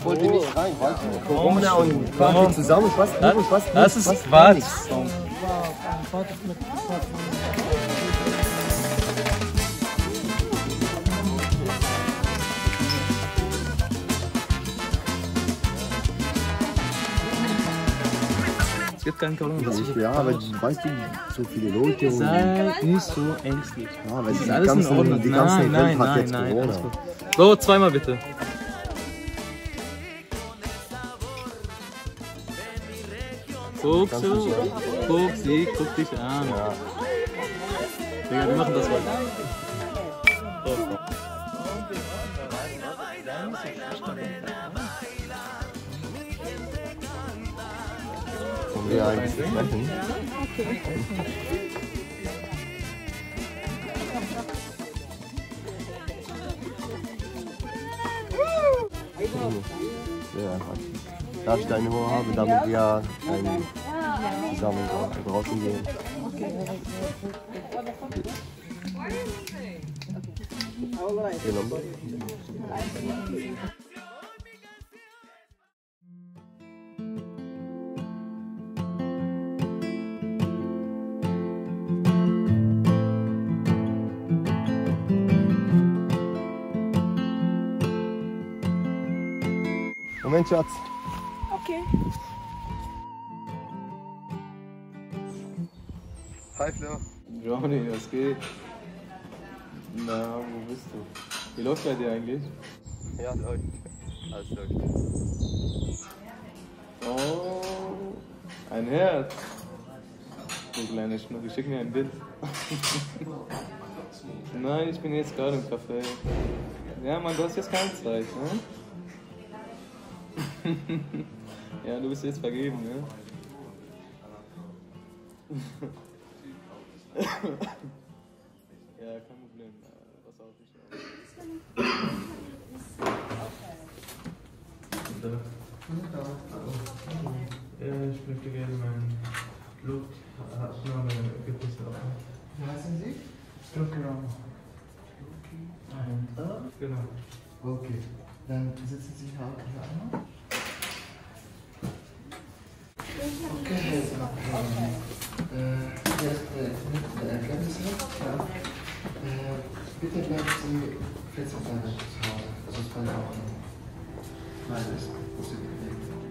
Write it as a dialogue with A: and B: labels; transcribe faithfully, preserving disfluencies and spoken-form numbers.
A: wollte nicht rein, weißt du? Corona und Party zusammen, was gut und was nicht.
B: Das ist Quatsch. Es gibt keinen Corona.
A: Ja, aber weißt du, so viele Leute und...
B: Sei nicht so ängstlich.
A: Ja, weil
B: Das ist
A: die
B: alles
A: ganzen,
B: in Ordnung.
A: die ganze
B: Nein,
A: Welt
B: nein,
A: hat
B: nein,
A: jetzt
B: nein,
A: Corona.
B: alles gut. So, zweimal bitte. Guck so, guck sie, guck dich an. Ja. Digga, wir machen das weiter. Oh.
A: Wollen wir eigentlich sprechen?
C: Okay.
A: Sehr einfach. Darf ich deine Uhr haben, damit wir ein, zusammen draußen gehen? Okay. Genau. Moment, Schatz.
C: Okay.
A: Hi, Flo.
B: Johnny, was geht? Na, wo bist du? Wie läuft bei dir eigentlich?
A: Ja, läuft. Alles läuft.
B: Oh, ein Herz. Du kleine Schnucki, schick mir ein Bild. Nein, ich bin jetzt gerade im Café. Ja, Mann, du hast jetzt keine Zeit, ne? Ja, du bist jetzt vergeben, ne? Ja, kein Problem. Pass auf, ich Ja, ich möchte gerne meinen Luftabnahme-Gefäß haben.
D: Wie heißen Sie? Genau.
B: Genau.
D: Okay, dann sitzen Sie hier einmal. Okay, jetzt noch äh, hier ist der Erklärungsrecht. Ja. Äh, bitte bleiben Sie vierzehn Tage zu Hause. Das ist meine Ordnung. Nein, das ist nicht.